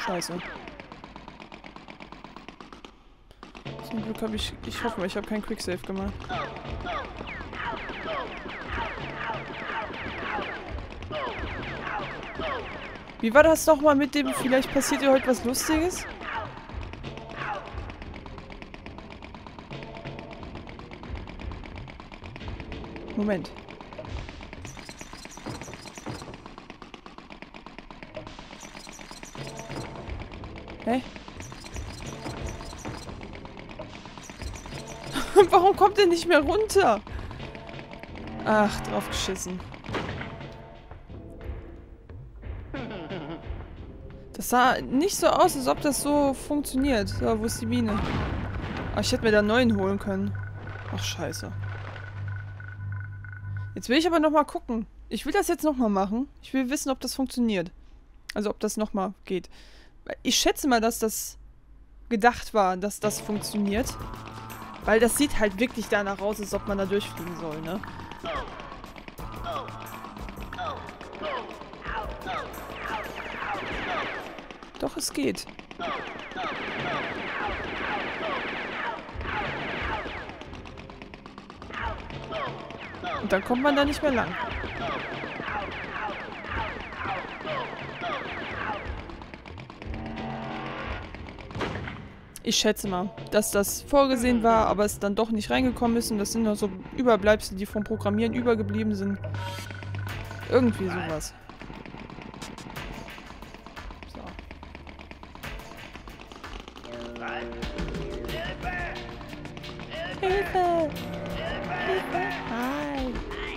Scheiße. Zum Glück habe ich hoffe mal, ich habe keinen Quicksave gemacht. Wie war das nochmal mit dem, vielleicht passiert dir heute was Lustiges? Moment. Hä? Warum kommt der nicht mehr runter? Ach, drauf geschissen. Das sah nicht so aus, als ob das so funktioniert. So, wo ist die Biene? Ach, ich hätte mir da einen neuen holen können. Ach, scheiße. Jetzt will ich aber nochmal gucken. Ich will das jetzt nochmal machen. Ich will wissen, ob das funktioniert. Also, ob das nochmal geht. Ich schätze mal, dass das gedacht war, dass das funktioniert. Weil das sieht halt wirklich danach aus, als ob man da durchfliegen soll, ne? Doch, es geht. Und dann kommt man da nicht mehr lang. Ich schätze mal, dass das vorgesehen war, aber es dann doch nicht reingekommen ist. Und das sind nur so Überbleibsel, die vom Programmieren übergeblieben sind. Irgendwie sowas. So. Hilfe! Hilfe! Hi!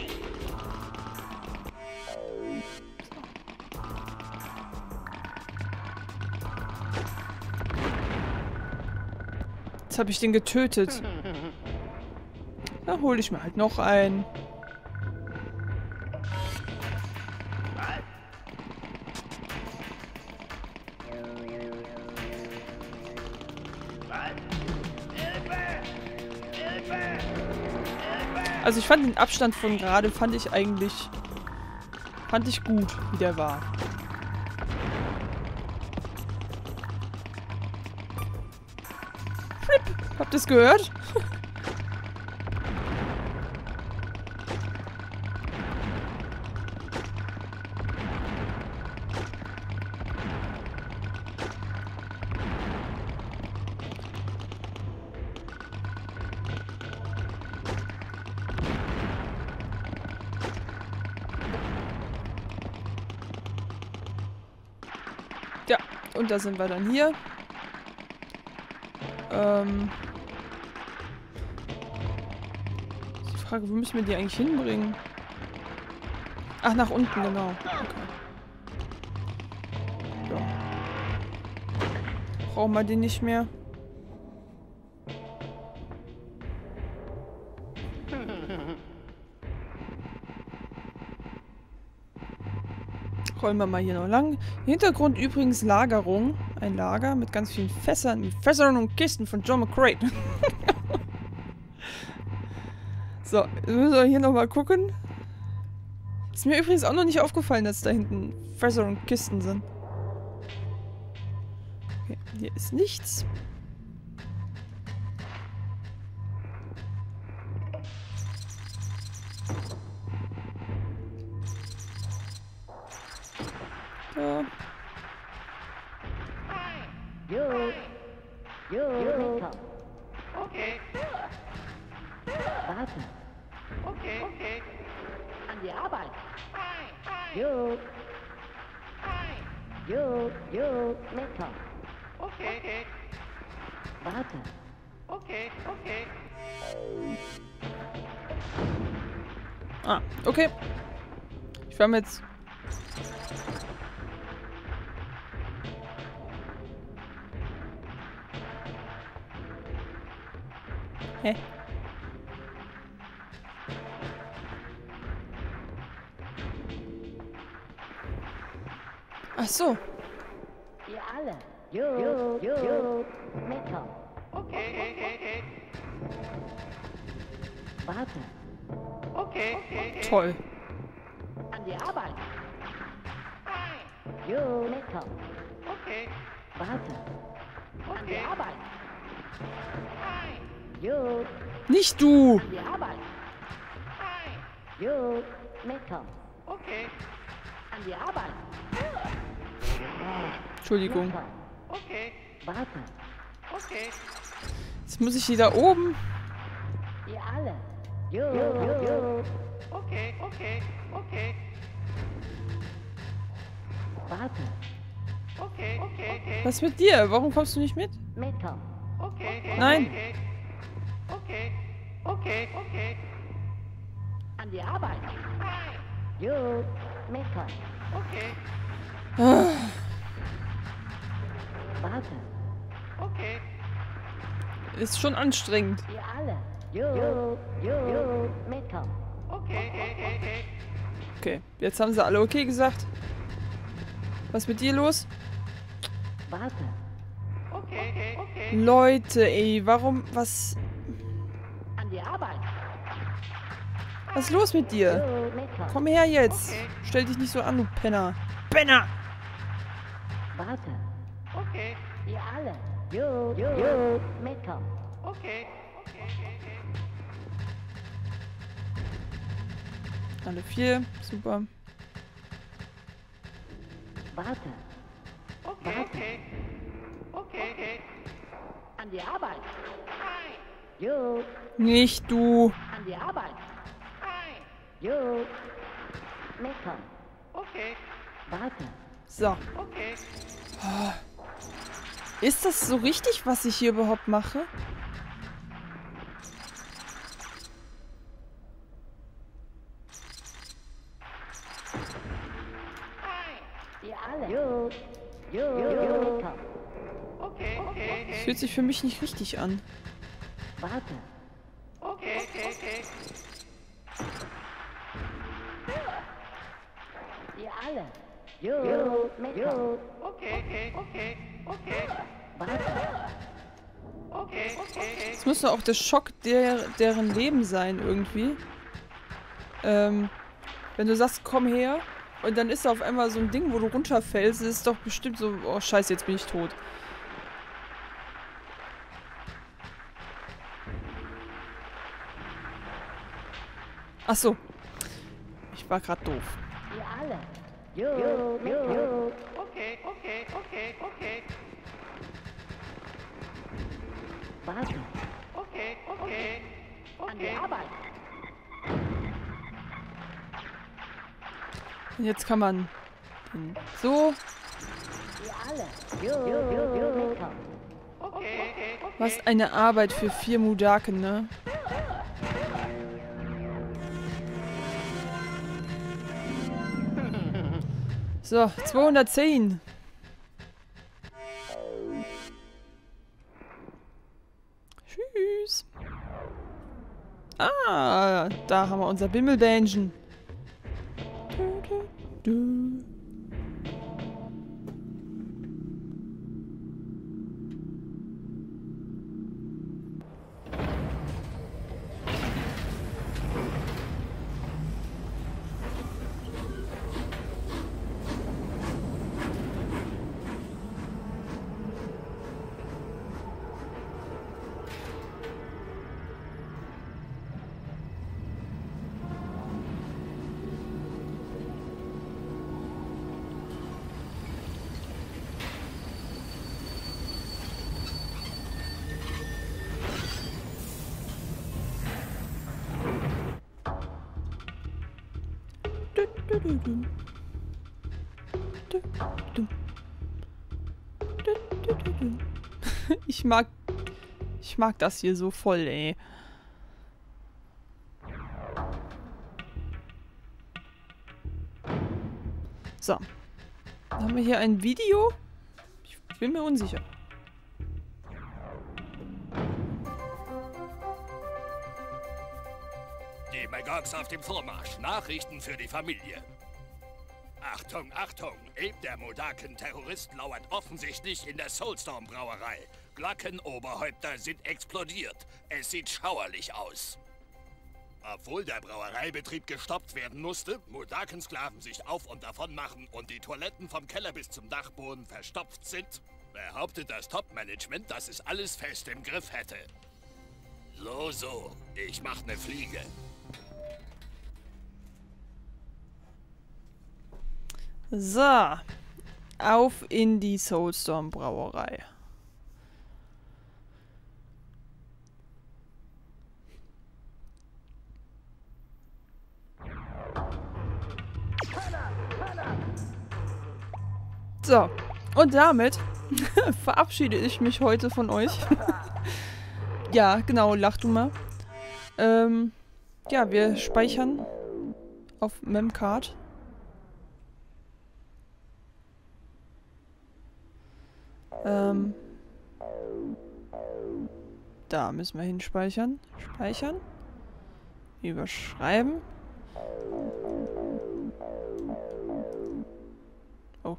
Jetzt habe ich den getötet. Da hole ich mir halt noch einen. Also ich fand den Abstand von gerade, fand ich gut, wie der war. Flip! Habt ihr es gehört? Ja, und da sind wir dann hier. Die Frage, wo müssen wir die eigentlich hinbringen? Ach, nach unten, genau. Okay. Ja. Brauchen wir den nicht mehr. Rollen wir mal hier noch lang. Hintergrund übrigens Lagerung. Ein Lager mit ganz vielen Fässern und Kisten von John McCrane. So, jetzt müssen wir hier nochmal gucken. Ist mir übrigens auch noch nicht aufgefallen, dass da hinten Fässer und Kisten sind. Okay, hier ist nichts. Ja. Okay. Warten. Okay. An die Arbeit. Mitkommen. Okay. Warten. Okay. Ah, okay. Ich war mir jetzt... Hä? Ach so. Ihr alle. Mitkommen. Okay. Warte. Okay. Toll. An die Arbeit. Mitkommen. Okay. Warte. An die Arbeit. Gut. Nicht du! An die Arbeit. Gut. Mitkommen. Okay. An die Arbeit. Entschuldigung. Mitkommen. Okay. Warte. Okay. Jetzt muss ich die da oben. Ihr alle. Gut. Okay. Okay. Warte. Okay. Was ist mit dir? Warum kommst du nicht mit? Mitkommen. Okay. Nein. Okay. An die Arbeit. Gut. Mitkommen. Okay. Warte. Okay. Ist schon anstrengend. Ihr alle. Gut. Mitkommen. Okay. Okay, jetzt haben sie alle okay gesagt. Was ist mit dir los? Warte. Okay. Leute, ey, warum, was An die Arbeit. ist los mit dir? Gut. Mitkommen. Komm her jetzt. Stell dich nicht so an, du Penner. Penner! Warte. Okay. Ihr alle. Gut. Mitkommen. Okay. Alle 4, super. Warte. Okay. An die Arbeit. Gut. Nicht du. An die Arbeit. Gut. Mitkommen. Okay. Warte. So. Okay. Ist das so richtig, was ich hier überhaupt mache? Ihr alle. Gut. Mitkommen. Okay. Das fühlt sich für mich nicht richtig an. Warte. Okay. Ihr alle. Gut. Mitkommen. Okay. Warte. Okay. Es muss doch auch der Schock deren Leben sein, irgendwie. Wenn du sagst, komm her, und dann ist da auf einmal so ein Ding, wo du runterfällst, ist doch bestimmt so, oh scheiße, jetzt bin ich tot. Ach so. Ich war gerade doof. Ihr alle. Gut. Mitkommen. Okay. Warte. Okay. An die Arbeit. Und jetzt kann man so. Ihr alle. Gut. Mitkommen. Okay. Was eine Arbeit für 4 Mudaken, ne? So, 210. Tschüss. Ah, da haben wir unser Bimmelbähnchen. Ich mag das hier so voll, ey. So. Dann haben wir hier ein Video. Ich bin mir unsicher. Die Magogs auf dem Vormarsch. Nachrichten für die Familie. Achtung, Achtung! Abe, der Modaken-Terrorist, lauert offensichtlich in der Soulstorm-Brauerei. Glockenoberhäupter sind explodiert. Es sieht schauerlich aus. Obwohl der Brauereibetrieb gestoppt werden musste, Modaken-Sklaven sich auf und davon machen und die Toiletten vom Keller bis zum Dachboden verstopft sind, Behauptet das Top-Management, dass es alles fest im Griff hätte. So. Ich mach ne Fliege. So. Auf in die Soulstorm Brauerei. So. Und damit verabschiede ich mich heute von euch. Ja, genau, lach du mal. Ja, wir speichern auf Memcard. Da müssen wir hinspeichern. Speichern. Überschreiben. Oh.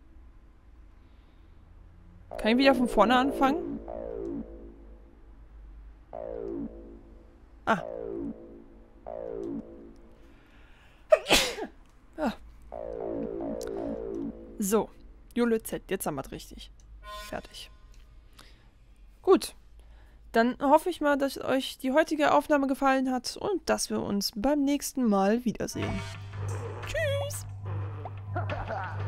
Kann ich wieder von vorne anfangen? Ah. Ah. So. Jule Z. Jetzt haben wir es richtig. Fertig. Gut. Dann hoffe ich mal, dass euch die heutige Aufnahme gefallen hat und dass wir uns beim nächsten Mal wiedersehen. Tschüss!